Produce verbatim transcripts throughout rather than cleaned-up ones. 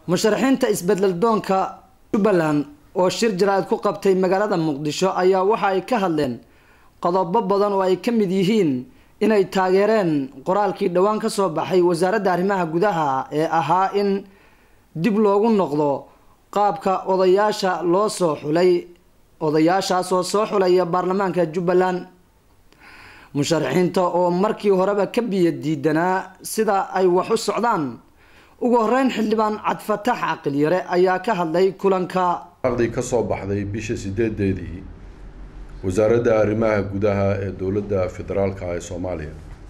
musharaxiinta isbedel doonka Jubbaland oo shir jaraa'id ku qabtay magaalada Muqdisho ayaa waxa ay ka hadleen qodobo badan oo ay ka mid yihiin inay taageereen qoraalkii dhawaan ka soo baxay wasaaradda arrimaha gudaha ee ahaa in dib loogu noqdo qaabka odayaasha loo soo xulay odayaashaas oo soo xulaya baarlamaanka Jubbaland musharaxiinta oo markii horeba ka biyo diidanaa sida ay wax u socdaan ugu horeyn xildhibaan Cabdifatax Aqliyare ayaa ka hadlay kulanka aqdi ka soo baxday bisha sideedeedii wasaaradda arrimaha gudaha ee dowladda federaalka ee Soomaaliya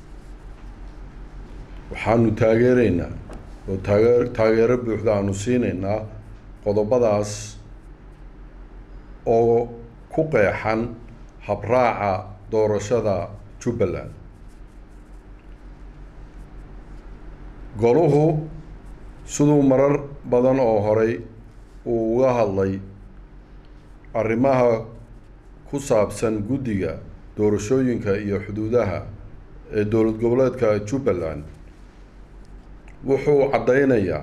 waxaanu taageereynaa oo taageer taageero buuxda aanu siineynaa qodobadaas oo ku qeexan habraaca doorashada Jubbaland goluhu sidoo marar badan oo horay uu uga hadlay arrimaha ku saabsan guddiga doorashooyinka iyo xuduudaha ee dowlad goboleedka Jubbaland wuxuu cadeynayaa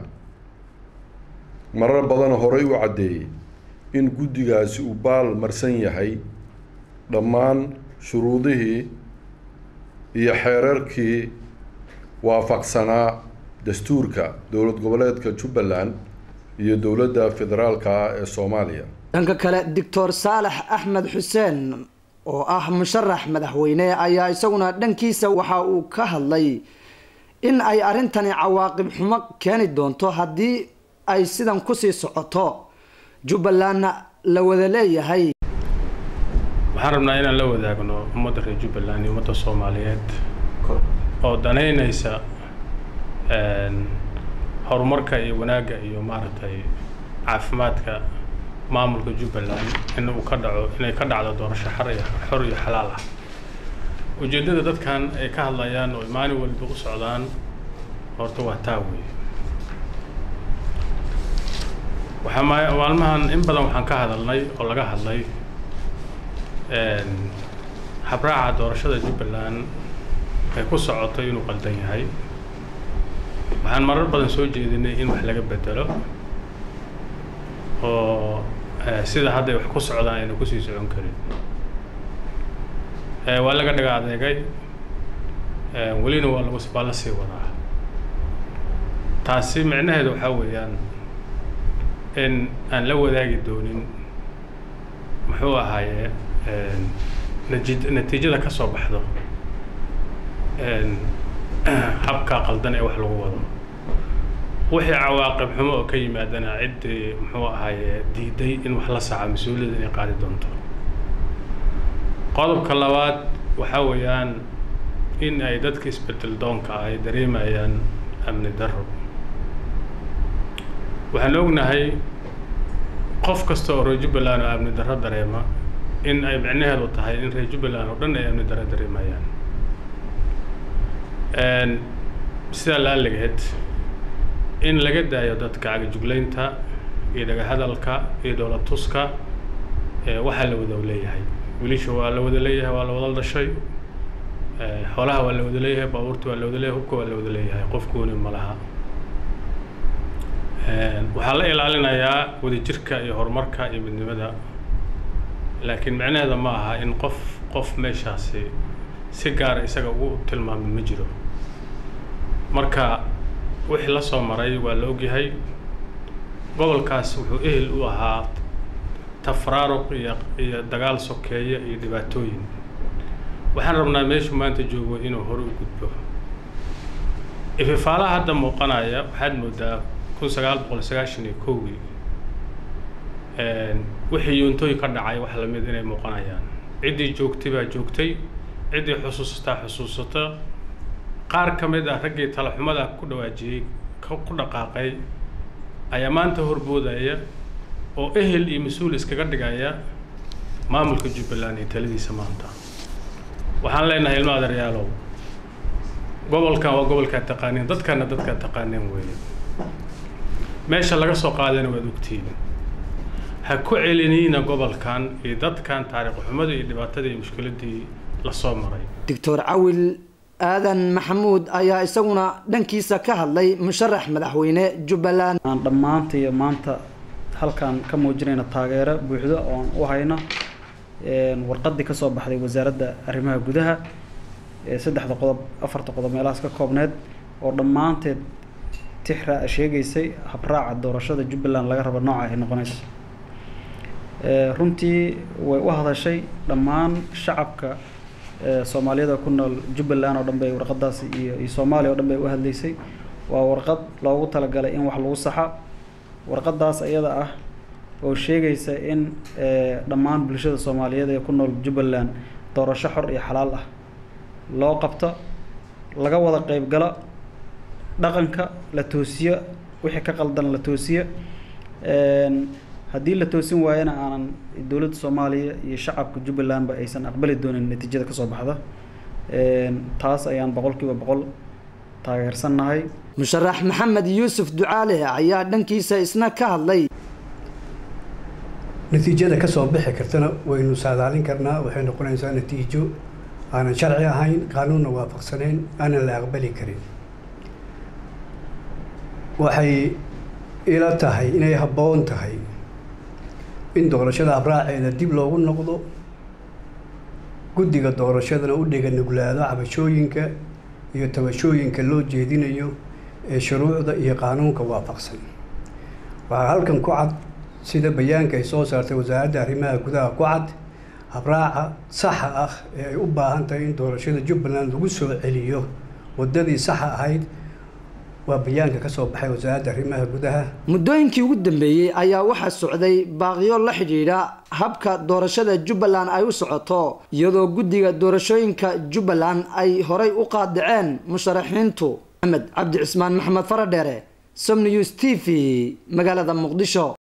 marar badan horay u cadeeyay in guddigaasi uu baal marsan yahay dhammaan shuruudihii iyo xeerarkii waafaqsanaa dastuurka dowlad goboleedka Jubbaland iyo dowladda federaalka ee Soomaaliya. dhanka kale Doctor Saalax Axmed Xuseen oo ah musharax madaxweyne ayaa isaguna dhankiisa waxa uu ka hadlay in ay arintani cawaaqib xumo keeni doonto haddii ay sidan ku sii socoto Jubbaland la wada leeyahay. waxaan rabnaa inaan la wadaagno ummadda reer Jubbaland iyo ummadda Soomaaliyeed oo daneynaysa een horumarka iyo wanaagga iyo maaragtay caafimaadka maamulka Jubbaland in uu ka dhaco inay ka dhacdo doorasho xor iyo xalaal ah. ujeedada dadkan ay ka hadlayaan oo maalin walba u socdaan horta waa taawi waxa maalmahan in badan waxaan ka hadalnay oo laga hadlay een habraaca doorashada Jubbaland ay ku socoto inuu qaldan yahay waxaan marar badan soo jeedinay in wax laga bedelo oo sida hadda wax ku socdaan inuu ku sii socon karin ee waa laga dhaga adeegay ee walina waa lagu soo la sii wadaa taasi macnaheedu waxa weeyaan in aan la wadaagi doonin muxuu ahaaye ee natiijada ka soo baxdo een habka qaldan ee wax lagu wado wixii cawaaqib xumo oo ka yimaadana cid muxuu ahaaye diiday in wax la saca mas'uuliyadda inay qaadi doonto qodobka labaad waxa weeyaan in ay dadka isbedel doonka ay dareemayaan amni darro waxaan ognahay qof kasta oo reer Jubbaland oo amni darro dareema in ay macnaheedu tahay in reer Jubbaland oo dhan ay amni darro dareemayaan een sida la leeyahay in laga daayo dadka caga jugleynta iyo dhaga hadalka iyo dowlad tuska ee waxa la wada leeyahay wiilasha waa la wada leeyahay waa la wada dhashay ee xoolaha waa la wada leeyahay baabuurta waa la wada leeyahay hubka waa la wada leeyahay qofkuuna ma laha een waxa la ilaalinayaa wada jirka iyo horumarka iyo midnimada laakiin macnaheedu ma aha in qof qof meeshaasi si gaar isaga ugu tilmaamay ma jiro marka wixii la soo maray waa la ogyahay gobolkaas wuxuu ehel u ahaa tafraaruq iyo iyo dagaal sokeeye iyo dhibaatooyin waxaan rabnaa meesha maanta joogo inuu hor u gudbo ififaalaha hadda muuqanaya waxaad moodaa kun sagaal boqol sagaashan iyo kow een wixii yuuntooy ka dhacay wax la mid inay muuqanayaan cidii joogtay baa joogtay cidii xusuusata xusuusata qaar ka mid ah raggii talaxumada ku dhawaajiyay ku dhaqaaqay ayaa maanta horboodaya oo ehel iyo mas'uul iskaga dhigaya maamulka Jubbaland ee taladiisa maanta waxaan leenahay ilmo adeeryaalow gobolka waa gobolka taqaaniin dadkana dadka taqaaniin weeye meesha laga soo qaadayna waa ogtiin ha ku celinina gobolkan iyo dadkan taariikh xumada iyo dhibaatada iyo mushkiladii la soo maray Doctor Awil aadan maxamuud ayaa isaguna dhankiisa ka hadlay musharax madaxweyne Jubbaland. aan dhamaantii maanta halkan ka muujinayna taageero buuxda oo u hayno een warqadii ka soo baxday wasaaradda arrimaha gudaha ee saddexda qodob afarta qodob meelahaas ka koobneed oo dhamaanteed tixra sheegaysay habraaca doorashada Jubbaland laga rabo nooca ay noqonayso. ee runtii way u hadashay dhamaan shacabka Soomaalida ku nool Jubbaland oo dhanbay warqadaas iyo Soomaaliya oo dhanbay u hadlaysay waa warqad loogu talagalay in wax lagu saxa warqadaas ayada ah oo sheegaysa in dhamaan bulshada Soomaaliyeed ee ku nool Jubbaland doorasho xor iyo xalaal ah loo qabto laga wada qayb gala dhaqanka la toosiyo wixii ka qaldan la toosiyo een haddii la toosin waayana aanan dawladda Soomaaliya iyo shacabka Jubbaland ba aysan aqbali doonin natiijada ka soo baxda een taas ayaan boqolkiiba boqol taageersanahay. musharax maxamed yuusuf ducaale ayaa dhankiisa isna ka hadlay natiijada ka soo bixi kartana waynu saadaalin karnaa waxay noqonaysaa natiijo aanan sharci ahayn qaanuunna waafaqsanayn aanan la aqbali karin. waxay ila tahay inay habboon tahay in doorashada habraaceeda dib loogu noqdo guddiga doorashadana u dhiga nuglaado cabashooyinka iyo tabashooyinka loo jeedinayo ee shuruucda iyo qaanuunka waafaqsan. waxaa halkan ku cad sida bayaanka ay soo saartay wasaaradda arrimaha gudaha ku cad habraaca saxa ah ee ay u baahan tahay in doorashada Jubbaland lagu soo celiyo wadadii saxa ahayd waa bayaanka ka soo baxay wasaaradda arrimaha gudaha. muddooyinkii ugu dambeeyay ayaa waxa socday baaqyo la xiriira habka doorashada Jubbaland ay u socoto iyadoo guddiga doorashooyinka Jubbaland ay horay u qaadaceen musharaxiintu. Maxamed Cabdi Cismaan Maxamed Faradheere, Som News T V, magaalada Muqdisho.